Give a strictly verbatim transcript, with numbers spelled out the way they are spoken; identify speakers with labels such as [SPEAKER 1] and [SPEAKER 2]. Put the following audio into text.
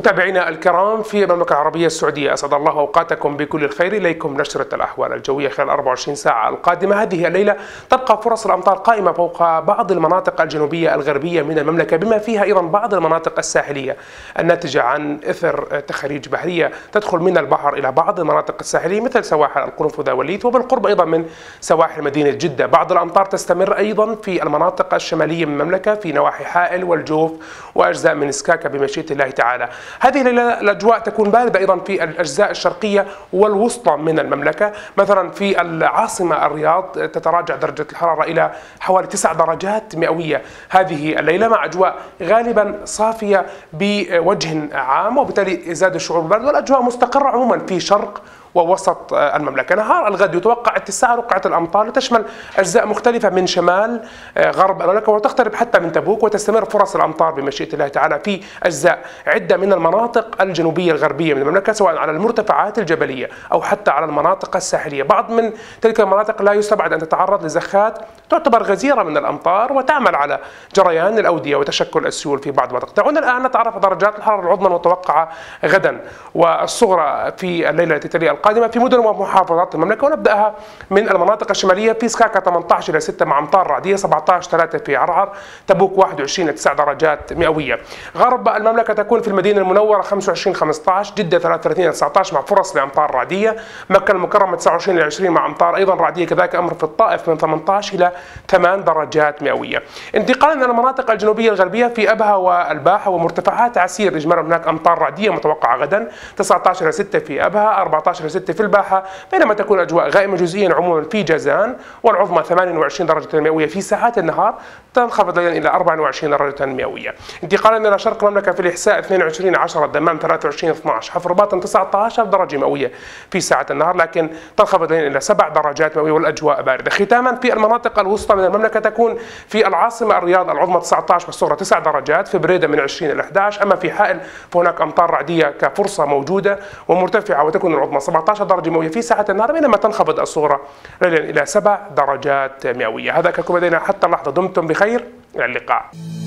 [SPEAKER 1] متابعينا الكرام في المملكة العربية السعودية، أسعد الله أوقاتكم بكل الخير. إليكم نشرة الأحوال الجوية خلال أربع وعشرين ساعة القادمة. هذه الليلة تبقى فرص الأمطار قائمة فوق بعض المناطق الجنوبية الغربية من المملكة، بما فيها أيضا بعض المناطق الساحلية الناتجة عن إثر تخاريج بحرية تدخل من البحر إلى بعض المناطق الساحلية مثل سواحل القنفذة والليث، وبالقرب أيضا من سواحل مدينة جدة. بعض الأمطار تستمر أيضا في المناطق الشمالية من المملكة في نواحي حائل والجوف وأجزاء من سكاكا بمشيئة الله تعالى. هذه الليلة الأجواء تكون باردة أيضا في الأجزاء الشرقية والوسطى من المملكة، مثلا في العاصمة الرياض تتراجع درجة الحرارة إلى حوالي تسع درجات مئوية هذه الليلة، مع أجواء غالبا صافية بوجه عام، وبالتالي يزداد الشعور بالبرد، والأجواء مستقرة عموما في شرق ووسط المملكة. نهار الغد يتوقع اتساع رقعة الأمطار لتشمل أجزاء مختلفة من شمال غرب المملكة وتقترب حتى من تبوك، وتستمر فرص الأمطار بمشيئة الله تعالى في أجزاء عدة من المناطق الجنوبية الغربية من المملكة، سواء على المرتفعات الجبلية أو حتى على المناطق الساحلية. بعض من تلك المناطق لا يستبعد أن تتعرض لزخات تعتبر غزيرة من الأمطار وتعمل على جريان الأودية وتشكل السيول في بعض المناطق. دعونا الآن نتعرف على درجات الحرارة العظمى المتوقعة غدا والصغرى في الليلة التي تلي القادمة في مدن ومحافظات المملكة، ونبدأها من المناطق الشمالية. في سكاكا ثمانية عشر إلى ستة مع أمطار رعدية، سبعة عشر ثلاثة في عرعر، تبوك واحد وعشرين إلى تسع درجات مئوية. غرب المملكة تكون في المدينة المنورة خمسة وعشرين خمسة عشر، جدة ثلاثة وثلاثين إلى تسعة عشر مع فرص لأمطار رعدية، مكة المكرمة تسعة وعشرين إلى عشرين مع أمطار أيضا رعدية، كذلك أمر في الطائف من ثمانية عشر إلى ثمان درجات مئوية. انتقالا إلى المناطق الجنوبية الغربية في أبها والباحة ومرتفعات عسير يجمعنا هناك أمطار رعدية متوقعة غدا، تسعة عشر إلى ستة في أبها، أربعة عشر إلى ستة في الباحة، بينما تكون أجواء غائمة جزئيا عموما في جازان، والعظمى ثمانية وعشرين درجة مئوية. في ساعات النهار تنخفض ليلا إلى أربعة وعشرين درجة مئوية. انتقالا إلى شرق المملكة في الإحساء اثنين وعشرين عشرة، الدمام ثلاثة وعشرين اثني عشر، حفر باطن تسعة عشر درجة مئوية في ساعة النهار، لكن تنخفض ليلا إلى سبع درجات مئوية والأجواء باردة. ختاما في المناطق الوسطى من المملكة تكون في العاصمة الرياض العظمى تسعة عشر والصغرى تسع درجات، في بريدة من عشرين إلى أحد عشر، أما في حائل فهناك أمطار رعدية كفرصة موجودة ومرتفعة، وتكون العظمى سبعة عشر درجة مئوية في ساعة النهار، بينما تنخفض الصغرى ليلا إلى سبع درجات مئوية. هذا ككم لدينا حتى اللحظة، دمتم بخير، إلى اللقاء.